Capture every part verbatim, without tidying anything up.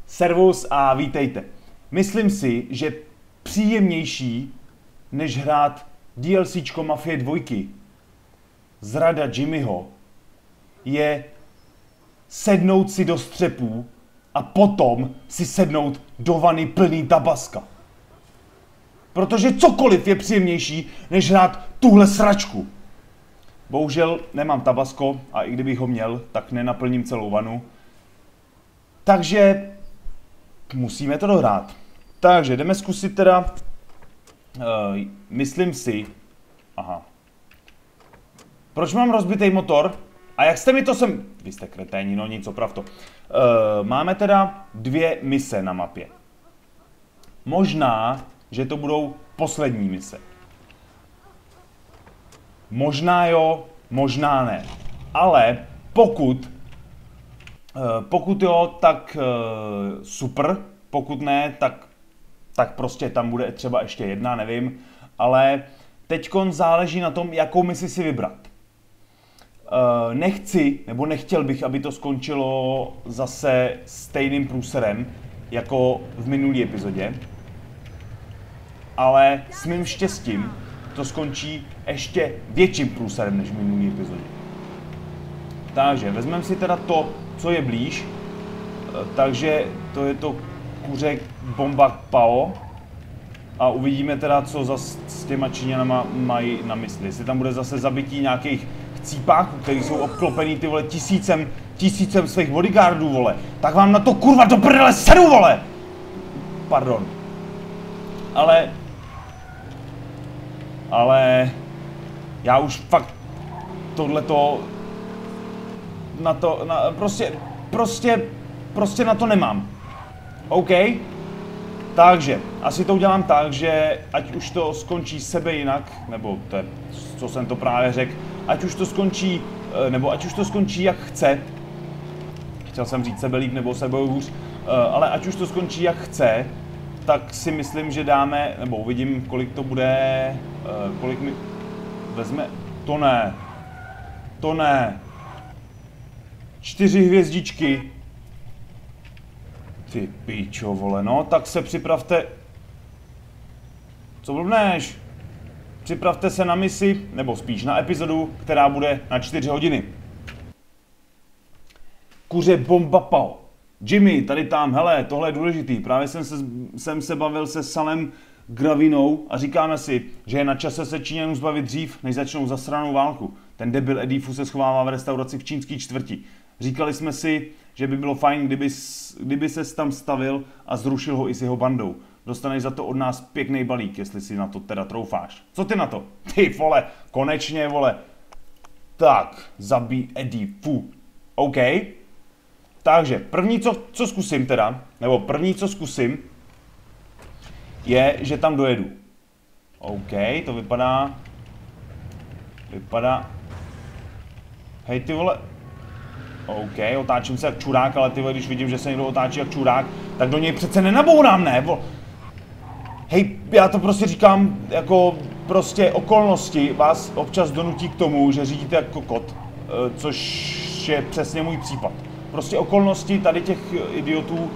Servus a vítejte. Myslím si, že příjemnější, než hrát DLCčko Mafie dva, Zrada Jimmyho, je sednout si do střepů a potom si sednout do vany plný tabaska. Protože cokoliv je příjemnější, než hrát tuhle sračku. Bohužel nemám tabasko a i kdybych ho měl, tak nenaplním celou vanu. Takže musíme to dohrát. Takže jdeme zkusit teda, uh, myslím si, aha. Proč mám rozbitý motor? A jak jste mi to sem... Vy jste kreténi, no nic, opravdu. Uh, máme teda dvě mise na mapě. Možná, že to budou poslední mise. Možná jo, možná ne. Ale pokud, pokud jo, tak super. Pokud ne, tak, tak prostě tam bude třeba ještě jedna, nevím. Ale teďkon záleží na tom, jakou misi si vybrat. Nechci, nebo nechtěl bych, aby to skončilo zase stejným průserem, jako v minulý epizodě. Ale s mým štěstím to skončí ještě větším průserem než v minulý epizodě. Takže vezmeme si teda to, co je blíž. Takže to je to kuře Bomba Pao. A uvidíme teda, co zase s těma Číňanama mají na mysli. Jestli tam bude zase zabití nějakých chcípáků, kteří jsou obklopený ty vole tisícem, tisícem svých bodyguardů, vole. Tak vám na to kurva do prdele sedu, vole! Pardon. Ale... Ale... Já už fakt... Tohleto... Na to... Na, prostě... Prostě... Prostě na to nemám. OK? Takže, asi to udělám tak, že ať už to skončí sebe jinak, nebo to je, co jsem to právě řekl, ať už to skončí, nebo ať už to skončí jak chce, chtěl jsem říct sebe líp nebo sebe hůř, ale ať už to skončí jak chce, tak si myslím, že dáme, nebo uvidím, kolik to bude, kolik mi vezme, to ne, to ne, čtyři hvězdičky. Ty píčo, vole, no, tak se připravte... Co blbneš? Připravte se na misi, nebo spíš na epizodu, která bude na čtyři hodiny. Kuře Bomba Pao. Jimmy, tady tam, hele, tohle je důležitý. Právě jsem se, jsem se bavil se Salem Gravinou a říkáme si, že je na čase se Číňanů zbavit dřív, než začnou zasranou válku. Ten debil Edifu se schovává v restauraci v čínský čtvrti. Říkali jsme si, že by bylo fajn, kdyby, kdyby ses tam stavil a zrušil ho i s jeho bandou. Dostaneš za to od nás pěkný balík, jestli si na to teda troufáš. Co ty na to? Ty vole, konečně vole. Tak, zabij Edifu. OK. Takže, první, co, co zkusím teda, nebo první, co zkusím, je, že tam dojedu. OK, to vypadá... Vypadá... Hej, ty vole... OK, otáčím se jak čurák, ale ty, když vidím, že se někdo otáčí jak čurák, tak do něj přece nenabourám, ne? Bo... Hej, já to prostě říkám, jako prostě okolnosti vás občas donutí k tomu, že řídíte jako kokot, což je přesně můj případ. Prostě okolnosti tady těch idiotů,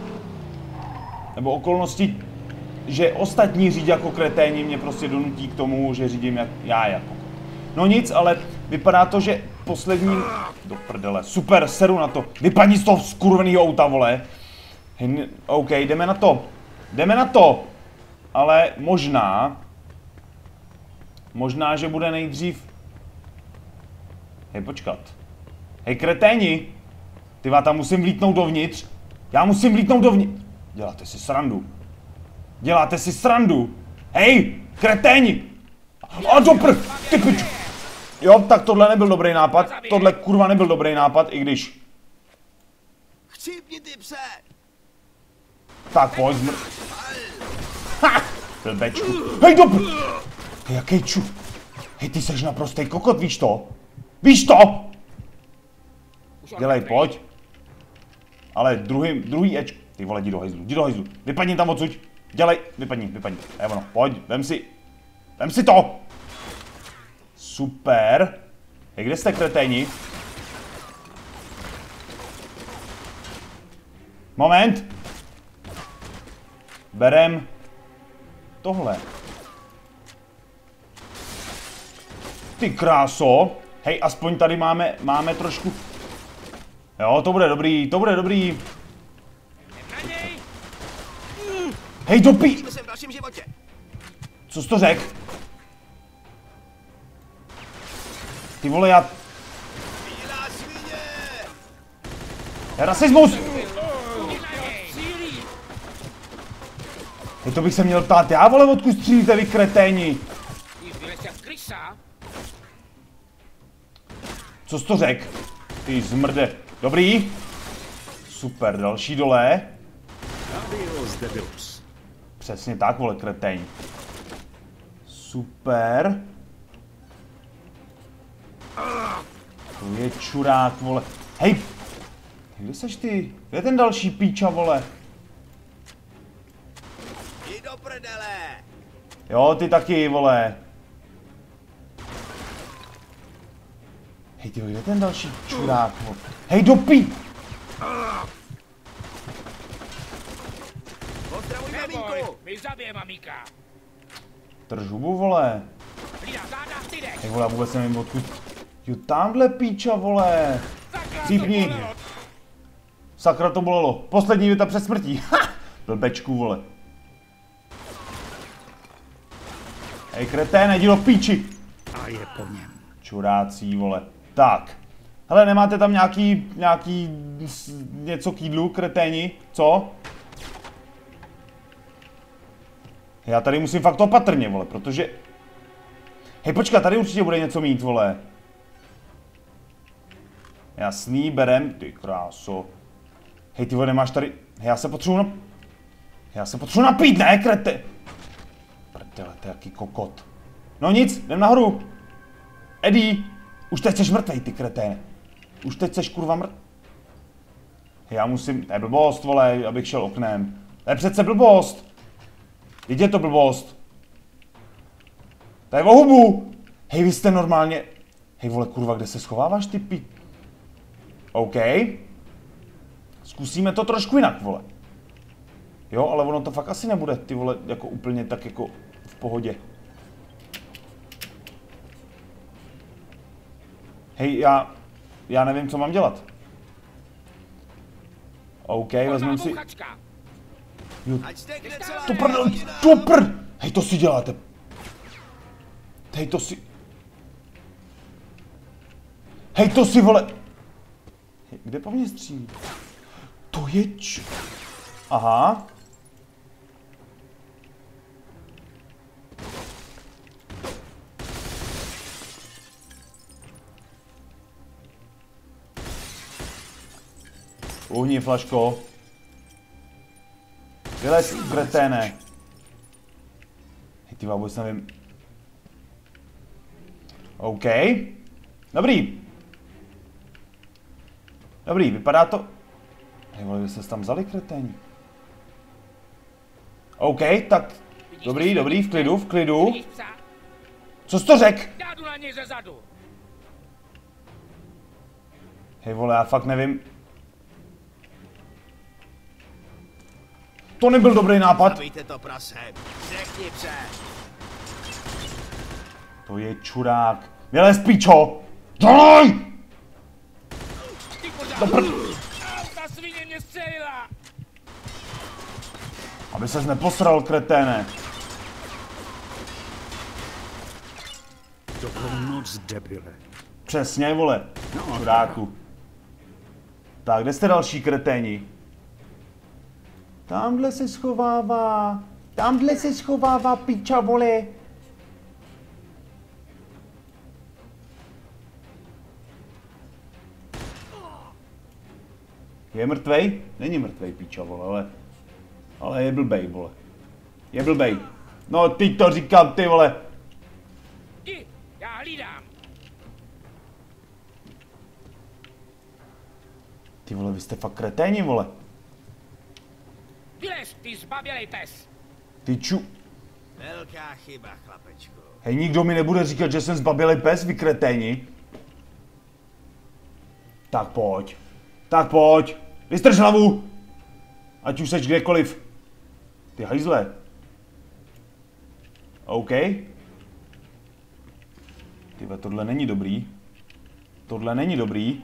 nebo okolnosti, že ostatní řídí jako kreténi, mě prostě donutí k tomu, že řídím jak já jako kokot. No nic, ale vypadá to, že poslední... Do prdele, super, seru na to. Vypadni z toho skurvenýho auta, vole. Hej, OK, jdeme na to. Jdeme na to. Ale možná... Možná, že bude nejdřív... Hej, počkat. Hej, kreténi. Ty já tam musím vlítnout dovnitř. Já musím vlítnout dovnitř. Děláte si srandu. Děláte si srandu. Hej, kreténi. A do prd, ty piču. Jo, tak tohle nebyl dobrý nápad. Tohle kurva nebyl dobrý nápad, i když... Chcípni ty pse! Tak pojď zmr... Ha! Blbečku. Hej, dobr... Hej, jaký ču... Hej, ty seš naprostej kokot, víš to? Víš to? Dělej, pojď. Ale druhý, druhý ečko... Ty vole, jdi do hajzlu, jdi do hajzlu. Vypadni tam odsud. Dělej, vypadni, vypadni. Je ono, pojď, vem si... Vem si to! Super. Hej, kde jste kreténi? Moment. Berem tohle. Ty kráso. Hej, aspoň tady máme, máme trošku... Jo, to bude dobrý, to bude dobrý. Hej, dopí... Co jsi to řek? Ty vole, já... Rasismus! Hej, to bych se měl ptát já, vole, odkud střílíte vy kreténi? Co jsi to řek? Ty zmrde. Dobrý. Super, další dole. Přesně tak, vole, kretéň. Super. To je čurák, vole. Hej! Kde seš ty? Kde je ten další píča, vole? Jdi do prdele! Jo, ty taky, vole. Hej, ty, kde je ten další čurák, vole? Hej, do pí! Pozdravuj maminku! Mi zabije mamíka. Drž hubu, vole. Hej, vole, vůbec nevím, odkud... Jo, tamhle píča, vole. Cípni. Sakra, to bolelo. Poslední věta před smrtí. Ha! Blbečku, vole. Hej, kreténe, jdi do píči. A je po něm. Čurácí, vole. Tak. Hele, nemáte tam nějaký, nějaký, něco k jídlu, kreténi? Co? Já tady musím fakt opatrně, vole, protože... Hej, počkat, tady určitě bude něco mít, vole. Jasný, berem, ty kráso. Hej, ty vole, nemáš tady... Hej, já se potřebuji na... Já se potřebuji napít, ne, krete? Prdele, to je jaký kokot. No nic, jdem nahoru. Eddie, už teď jsi mrtvej, ty kreténe. Už teď jsi kurva mrt... Hej, já musím... To je blbost, vole, abych šel oknem. To je přece blbost. Vždyť je to blbost. To je o hubu. Hej, vy jste normálně... Hej, vole, kurva, kde se schováváš, ty pi... OK. Zkusíme to trošku jinak, vole. Jo, ale ono to fakt asi nebude, ty vole, jako úplně tak jako v pohodě. Hej, já... Já nevím, co mám dělat. OK, vezmeme si... Jo, to prdel, to prd! Hej, to si děláte. Hej, to si... Hej, to si, vole... Hej, kde po mně střílí? To je č... Aha. Uhni, flaško. Vylez, kreténe. Hej, ty vůbec nevím. OK. Dobrý. Dobrý, vypadá to... Hej, vole, jste se tam vzali, kreténi. OK, tak... Dobrý, dobrý, v klidu, v klidu. Co jsi to řek? Já jdu na něj ze zadu. Hej, vole, já fakt nevím. To nebyl dobrý nápad. Zabijte to prase. Řekni pře. To je čurák. Vylez, píčo! Dělej! Ty To prd... Ta svině mě střelila. Aby ses neposral, kreténe. To bylo moc debile. Přesně, vole. Čuráku. Tak, kde jste další kreténi? Tamhle se schovává. Tamhle se schovává, píča, vole. Je mrtvej? Není mrtvej, píča, vole, ale... Ale je blbej, vole. Je blbej. No, ty to říkám, ty, vole. Jdi, já hlídám. Ty vole, vy jste fakt kreténi, vole. Vylez, ty zbabělej pes. Ty ču... Velká chyba, chlapečku. Hej, nikdo mi nebude říkat, že jsem zbabělej pes, vy kreténi. Tak pojď. Tak pojď. Vystrž hlavu. Ať už seš kdekoliv. Ty hajzle. OK. Tyve, tohle není dobrý. Tohle není dobrý.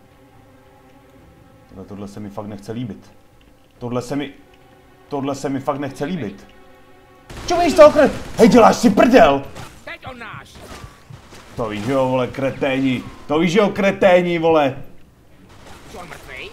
Tyve, tohle se mi fakt nechce líbit. Tohle se mi... Tohle se mi fakt nechce líbit. Čo víš toho kret... Hej, děláš si prdel! Teď on náš! To víš, jo, vole, kreténi. To víš, jo, kreténi, vole. Co on mrtvej?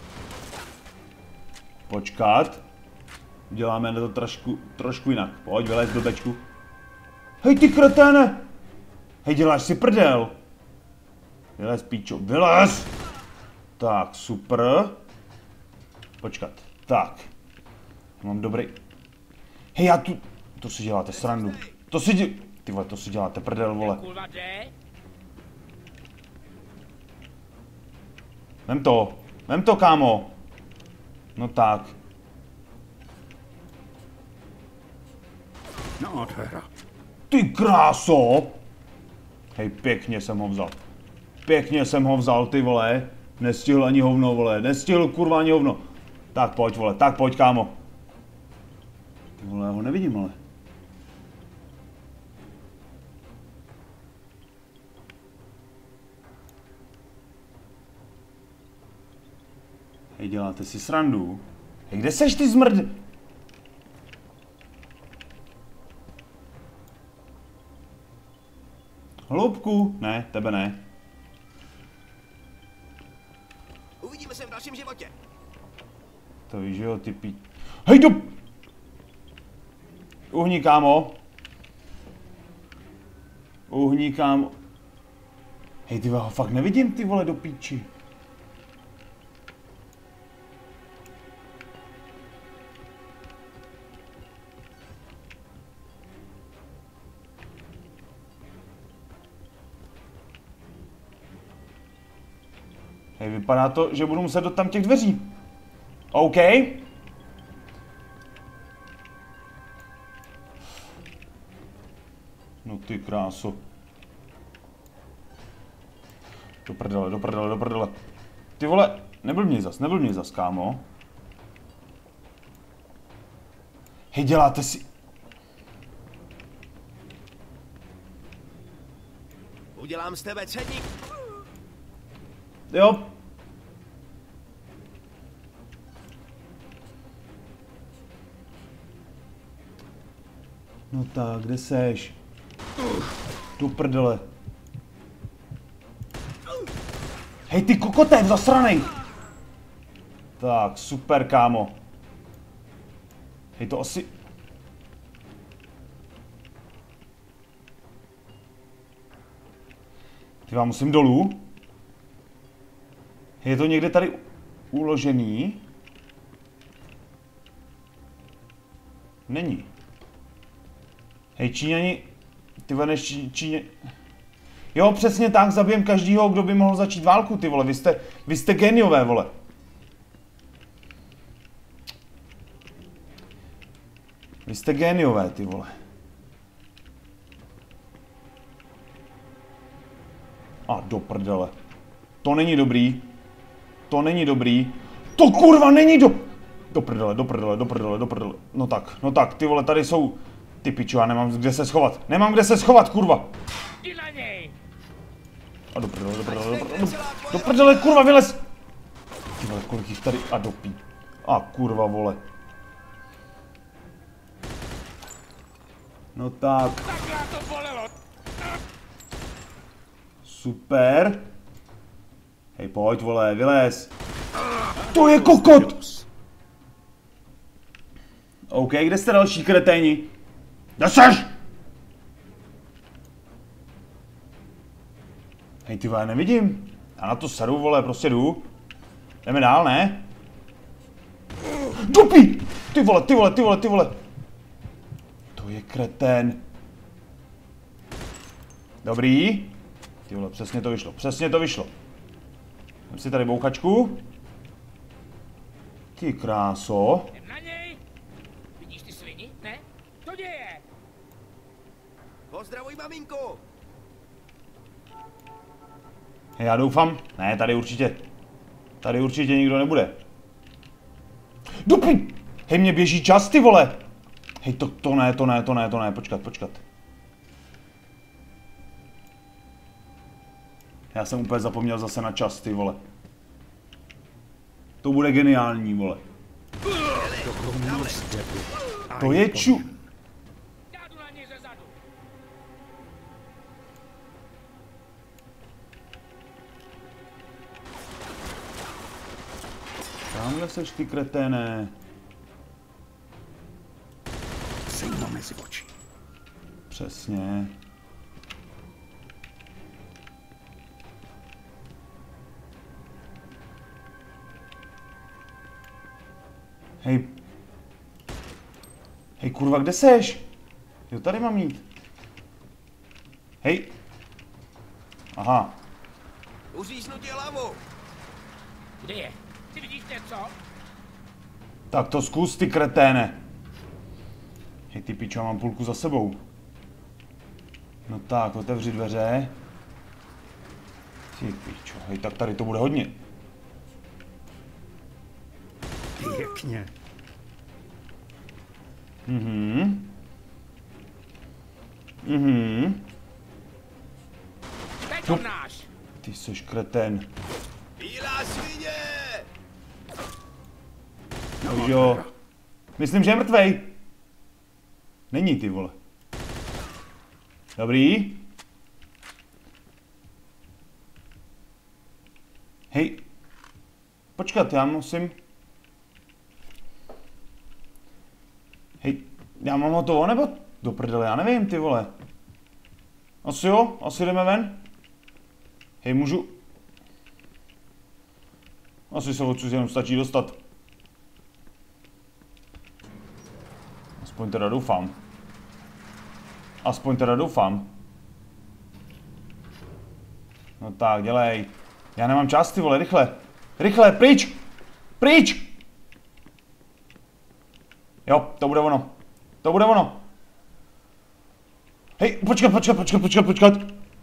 Počkat. Děláme na to trošku, trošku jinak. Pojď, vylez do bečku. Hej, ty kreténe! Hej, děláš si prdel. Vylez, píčo, vylez! Tak, super. Počkat, tak. Mám dobrý... Hej, já tu... To si děláte srandu. To si dě... Ty vole, to si děláte prdel, vole. Kurva jde? Vem to. Vem to, kámo. No tak. Nádhera. Ty kráso! Hej, pěkně jsem ho vzal. Pěkně jsem ho vzal, ty vole. Nestihl ani hovno, vole. Nestihl kurva ani hovno. Tak pojď, vole. Tak pojď, kámo. Ty vole, já ho nevidím, ale. Hej, děláte si srandu. Hej, kde seš ty zmrd? Hloubku? Ne, tebe ne. Uvidíme se v dalším životě. To víš, že jo, ty pí... Hej, do... Uhni, kámo. Uhni, kámo. Hej, ty ho fakt nevidím, ty vole, do píči. Hej, vypadá to, že budu muset do tam těch dveří. OK. No ty kráso. Do prdele, do prdele, do prdele. Ty vole, nebyl mě zas, nebyl mě zas, kámo. Hej, děláte si... Udělám z tebe cedník. Jo. No tak, kde seš? Do prdele. Hej, ty kokote, zasranej! Tak, super, kámo. Hej, to asi... Ty vám musím dolů. Je to někde tady uložený? Není. Hej, Číňani... Ty vole, než Čí, Číně... Jo, přesně tak, zabijem každýho, kdo by mohl začít válku, ty vole. Vy jste, vy jste geniové, vole. Vy jste geniové, ty vole. A do prdele. To není dobrý. To není dobrý. To kurva není do... Do prdele, do prdele, do prdele, do prdele. No tak, no tak, ty vole, tady jsou... Ty pičo, já nemám kde se schovat. Nemám kde se schovat, kurva. Jdi na něj! A do prdele, do prdele, do prdele, do prdele, kurva, vylez! Ty vole, kolik jich tady... A do pí. A kurva, vole. No tak. Takhle to bolelo! Super. Hej, pojď, vole, vylez. To je kokot! OK, kde jste další kreténi? Kde seš? Hej, ty vole, nevidím. Já na to sedu, vole, prostě jdu. Jdeme dál, ne? Dupí! Ty vole, ty vole, ty vole, ty vole. To je kretén. Dobrý. Ty vole, přesně to vyšlo, přesně to vyšlo. Dám si tady bouchačku. Ty kráso. Jdem na něj! Vidíš ty svini? Ne? To děje! Pozdravuj, maminku. Já doufám. Ne, tady určitě. Tady určitě nikdo nebude. Do pi... Hej, mě běží čas, ty vole. Hej, to, to ne, to ne, to ne, to ne, počkat, počkat. Já jsem úplně zapomněl zase na čas, ty vole. To bude geniální, vole. To je ču... Já jdu na něj ze zadu. Tamhle seš, ty kreténe. Sejma mezi oči. Přesně. Hej. Hej, kurva, kde seš? Jo, tady mám jít. Hej. Aha. Uříznu tě hlavu. Kde je? Ty vidíš něco? Tak to zkus, ty kreténe. Hej, ty pičo, mám půlku za sebou. No tak, otevři dveře. Ty pičo, hej, tak tady to bude hodně. Pěkně. Mhm. Mhm. Teď ho náš. Ty seš kretén. Bílá svině! No jo. Myslím, že je mrtvej. Není, ty vole. Dobrý. Hej. Počkat, já musím... Hej, já mám hotovo, nebo do prdele, já nevím, ty vole. Asi jo, asi jdeme ven. Hej, můžu... Asi se odsud jenom stačí dostat. Aspoň teda doufám. Aspoň teda doufám. No tak, dělej. Já nemám čas, ty vole, rychle. Rychle, pryč! Pryč! Jo, to bude ono. To bude ono. Hej, počkat, počkat, počkat, počkat, počkat.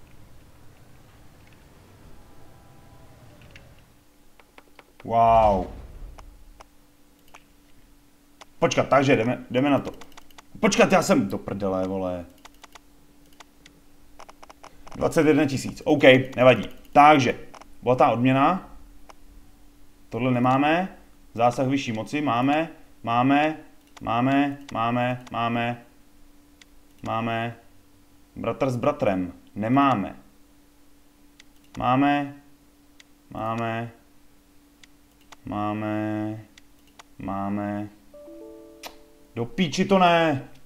Wow. Počkat, takže jdeme, jdeme na to. Počkat, já jsem do prdele, vole. dvacet jedna tisíc, OK, nevadí. Takže, bohatá odměna. Tohle nemáme. Zásah vyšší moci máme, máme, máme, máme, máme, máme. Bratr s bratrem, nemáme. Máme, máme, máme, máme. Do píči to ne.